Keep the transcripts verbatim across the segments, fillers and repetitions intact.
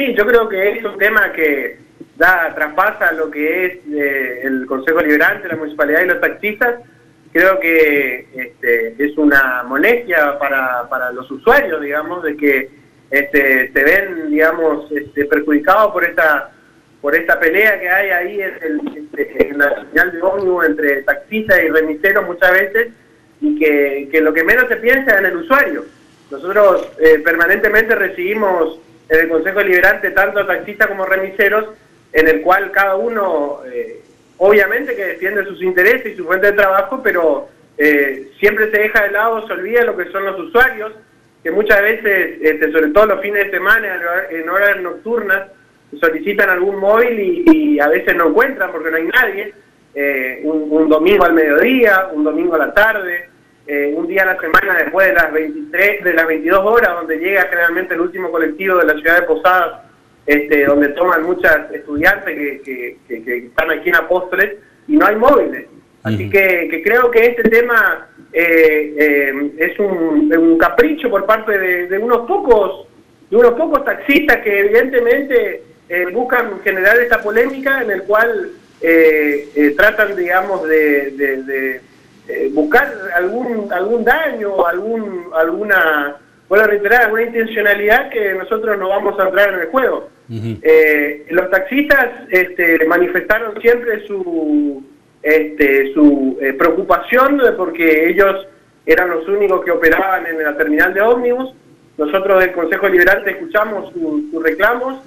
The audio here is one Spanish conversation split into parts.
Sí, yo creo que es un tema que da traspasa lo que es eh, el Consejo Liberante, la Municipalidad y los taxistas. Creo que este, es una molestia para, para los usuarios, digamos, de que este, se ven, digamos, este, perjudicados por esta por esta pelea que hay ahí en, el, este, en la señal de ómnibus entre taxistas y remiseros muchas veces, y que, que lo que menos se piensa es en el usuario. Nosotros eh, permanentemente recibimos en el Consejo Liberante tanto taxistas como remiseros, en el cual cada uno, eh, obviamente que defiende sus intereses y su fuente de trabajo, pero eh, siempre se deja de lado, se olvida lo que son los usuarios, que muchas veces, este, sobre todo los fines de semana, en horas nocturnas, solicitan algún móvil y, y a veces no encuentran porque no hay nadie, eh, un, un domingo al mediodía, un domingo a la tarde, eh, un día a la semana después de las veintitrés, de las veintidós horas, donde llega generalmente el último colectivo de la ciudad de Posadas, este, donde toman muchas estudiantes que, que, que, que están aquí en Apóstoles, y no hay móviles. Así uh-huh. que, que creo que este tema eh, eh, es un, un capricho por parte de, de unos pocos de unos pocos taxistas que evidentemente eh, buscan generar esta polémica, en el cual eh, eh, tratan, digamos, de, de, de eh, buscar algún algún daño, algún alguna, vuelvo a reiterar, alguna intencionalidad que nosotros no vamos a entrar en el juego. Uh-huh. eh, los taxistas este, manifestaron siempre su este, su eh, preocupación porque ellos eran los únicos que operaban en la terminal de ómnibus. Nosotros del Consejo Liberante escuchamos sus su reclamos.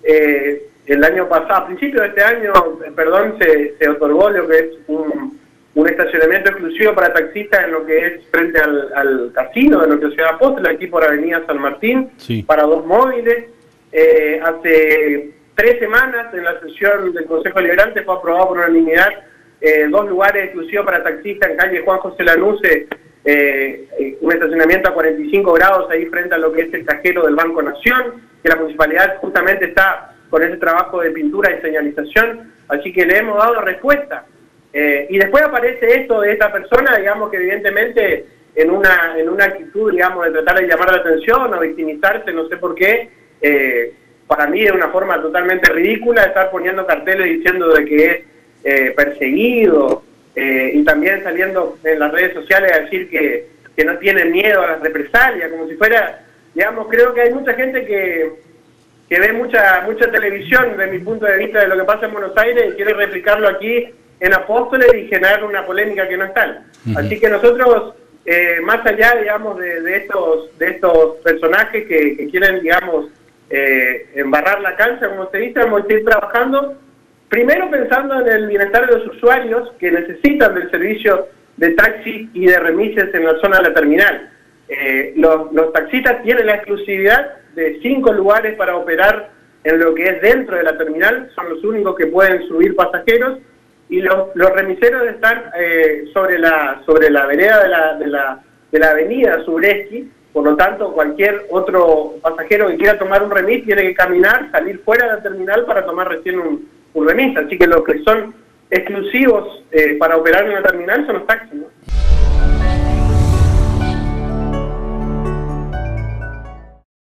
Eh, el año pasado, a principios de este año, perdón, se, se otorgó lo que es un, un estacionamiento exclusivo para taxistas en lo que es frente al, al casino de nuestra ciudad Apóstoles, aquí por Avenida San Martín, sí. para dos móviles. Eh, hace tres semanas, en la sesión del Consejo Liberante, fue aprobado por unanimidad eh, dos lugares exclusivos para taxistas en calle Juan José Lanusse, eh, un estacionamiento a cuarenta y cinco grados ahí frente a lo que es el cajero del Banco Nación, que la municipalidad justamente está con ese trabajo de pintura y señalización, así que le hemos dado respuesta. Eh, y después aparece esto de esta persona, digamos, que evidentemente en una, en una actitud, digamos, de tratar de llamar la atención o victimizarse, no sé por qué, eh, para mí es una forma totalmente ridícula estar poniendo carteles diciendo de que es eh, perseguido, eh, y también saliendo en las redes sociales a decir que, que no tienen miedo a las represalias, como si fuera, digamos, creo que hay mucha gente que, que ve mucha mucha televisión desde mi punto de vista de lo que pasa en Buenos Aires y quiere replicarlo aquí en Apóstoles y generar una polémica que no es tal. Uh-huh. Así que nosotros, eh, más allá, digamos, de, de estos de estos personajes que, que quieren, digamos, eh, embarrar la cancha, como se dice, vamos a seguir trabajando, primero pensando en el bienestar de los usuarios que necesitan del servicio de taxi y de remises en la zona de la terminal. Eh, los, los taxistas tienen la exclusividad de cinco lugares para operar en lo que es dentro de la terminal, son los únicos que pueden subir pasajeros, y los, los remiseros están eh, sobre la sobre la vereda de la, de la, de la avenida Subreski. Por lo tanto, cualquier otro pasajero que quiera tomar un remis tiene que caminar, salir fuera de la terminal para tomar recién un, un remis. Así que los que son exclusivos eh, para operar en la terminal son los taxis, ¿no?